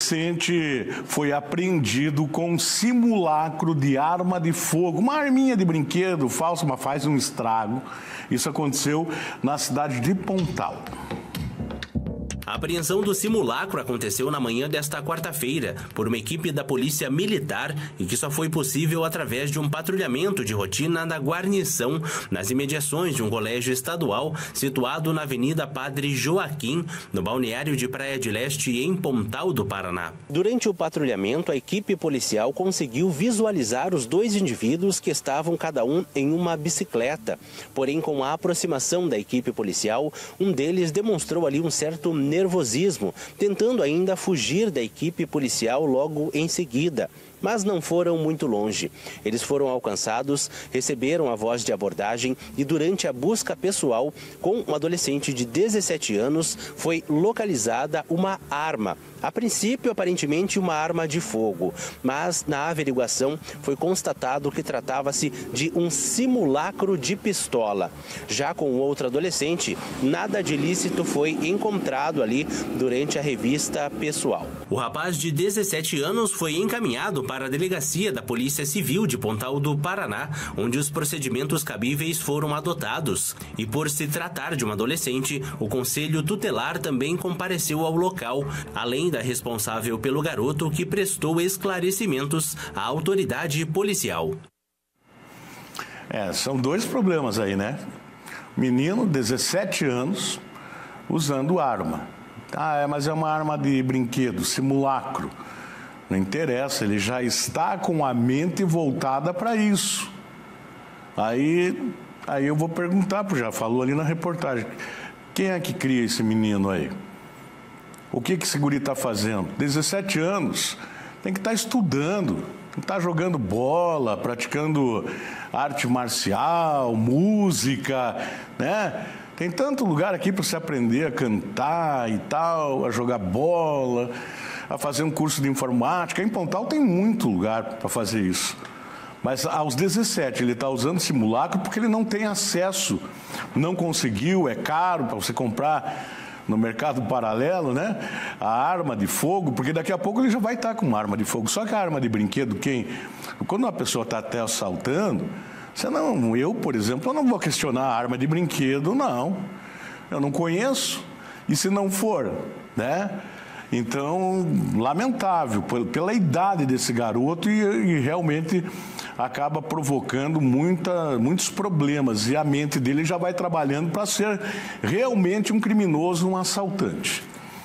adolescente foi apreendido com um simulacro de arma de fogo, uma arminha de brinquedo falsa, mas faz um estrago. Isso aconteceu na cidade de Pontal. A apreensão do simulacro aconteceu na manhã desta quarta-feira por uma equipe da Polícia Militar e que só foi possível através de um patrulhamento de rotina da guarnição nas imediações de um colégio estadual situado na Avenida Padre Joaquim, no balneário de Praia de Leste, em Pontal do Paraná. Durante o patrulhamento, a equipe policial conseguiu visualizar os dois indivíduos que estavam cada um em uma bicicleta. Porém, com a aproximação da equipe policial, um deles demonstrou ali um certo nervosismo, tentando ainda fugir da equipe policial logo em seguida. Mas não foram muito longe. Eles foram alcançados, receberam a voz de abordagem e durante a busca pessoal com um adolescente de 17 anos foi localizada uma arma. A princípio, aparentemente, uma arma de fogo, mas na averiguação foi constatado que tratava-se de um simulacro de pistola. Já com o outro adolescente, nada de ilícito foi encontrado ali durante a revista pessoal. O rapaz de 17 anos foi encaminhado para a delegacia da Polícia Civil de Pontal do Paraná, onde os procedimentos cabíveis foram adotados. E por se tratar de um adolescente, o Conselho Tutelar também compareceu ao local, além da responsável pelo garoto, que prestou esclarecimentos à autoridade policial. São dois problemas aí, né? Menino, 17 anos, usando arma. Mas é uma arma de brinquedo, simulacro. Não interessa, ele já está com a mente voltada para isso. Aí eu vou perguntar, já falou ali na reportagem, quem é que cria esse menino aí? O que esse guri está fazendo? 17 anos, tem que estar estudando, tem que estar jogando bola, praticando arte marcial, música, né? Tem tanto lugar aqui para você aprender a cantar e tal, a jogar bola, a fazer um curso de informática. Em Pontal tem muito lugar para fazer isso. Mas aos 17 ele está usando simulacro porque ele não tem acesso, não conseguiu, é caro para você comprar no mercado paralelo, né? A arma de fogo, porque daqui a pouco ele já vai estar com uma arma de fogo. Só que a arma de brinquedo, quando uma pessoa está até assaltando, eu, por exemplo, eu não vou questionar a arma de brinquedo, não. Eu não conheço. E se não for, né? Então, lamentável, pela idade desse garoto e realmente acaba provocando muitos problemas. E a mente dele já vai trabalhando para ser realmente um criminoso, um assaltante.